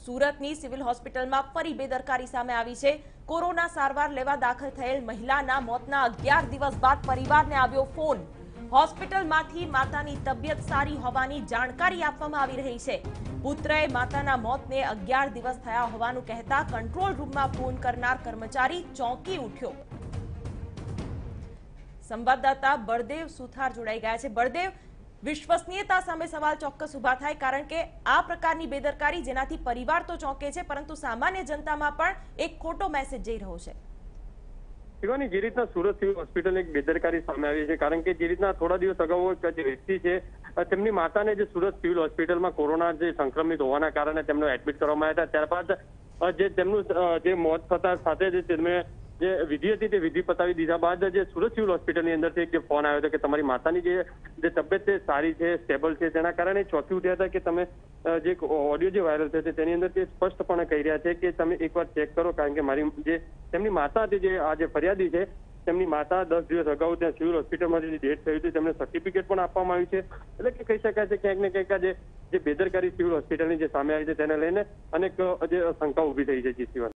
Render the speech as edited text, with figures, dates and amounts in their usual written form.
સુરતની સિવિલ હોસ્પિટલમાં ફરી બેદરકારી સામે આવી છે। કોરોના સારવાર લેવા દાખલ થયેલ મહિલાના મોતના 11 દિવસ બાદ પરિવારને આવ્યો ફોન। હોસ્પિટલમાંથી માતાની તબિયત સારી હોવાની જાણકારી આપવામાં આવી રહી છે। પુત્રએ માતાના મોતને 11 દિવસ થયા હોવાનું કહેતા કંટ્રોલ રૂમમાં ફોન કરનાર કર્મચારી ચોંકી ઉઠ્યો। સંવાદદાતા બળદેવ સુથાર જોડાઈ ગયા છે। બળદેવ, વિશ્વસનીયતા સામે સવાલ ચોક્કસ ઉભા થાય, કારણ કે આ પ્રકારની બેદરકારી જેનાથી પરિવાર તો ચોંકે છે, પરંતુ સામાન્ય જનતામાં પણ એક ખોટો મેસેજ જઈ રહ્યો છે। શિવાની, જે રીતના સુરત સિવિલ હોસ્પિટલ એક બેદરકારી સામે આવી છે, કારણ કે જે રીતના થોડા દિવસ અગાઉ જે વ્યક્તિ છે તેમની માતાને જે સુરત સિવિલ હોસ્પિટલમાં કોરોના જે સંક્રમિત હોવાના કારણે તેમને એડમિટ કરવામાં આવ્યા હતા। ત્યારબાદ જે તેમનું જે મોત થતા સાથે જ તેમને જે વિધિ હતી તે વિધિ પતાવી દીધા બાદ જે સુરત સિવિલ હોસ્પિટલની અંદરથી એક જે ફોન આવ્યો હતો કે તમારી માતાની જે તબિયત છે સારી છે, સ્ટેબલ છે, તેના કારણે ચોંકી ઉઠ્યા હતા કે તમે જે ઓડિયો જે વાયરલ થયો છે તેની અંદર તે સ્પષ્ટપણે કહી રહ્યા છે કે તમે એકવાર ચેક કરો, કારણ કે મારી જે તેમની માતા હતી, જે આ જે ફરિયાદી છે તેમની માતા 10 દિવસ અગાઉ ત્યાં સિવિલ હોસ્પિટલમાં જે ડેથ થઈ હતી તેમને સર્ટિફિકેટ પણ આપવામાં આવ્યું છે। એટલે કે કહી શકાય છે ક્યાંક ને ક્યાંક જે બેદરકારી સિવિલ હોસ્પિટલની જે સામે આવી છે તેને લઈને અનેક જે શંકા ઉભી થઈ છે।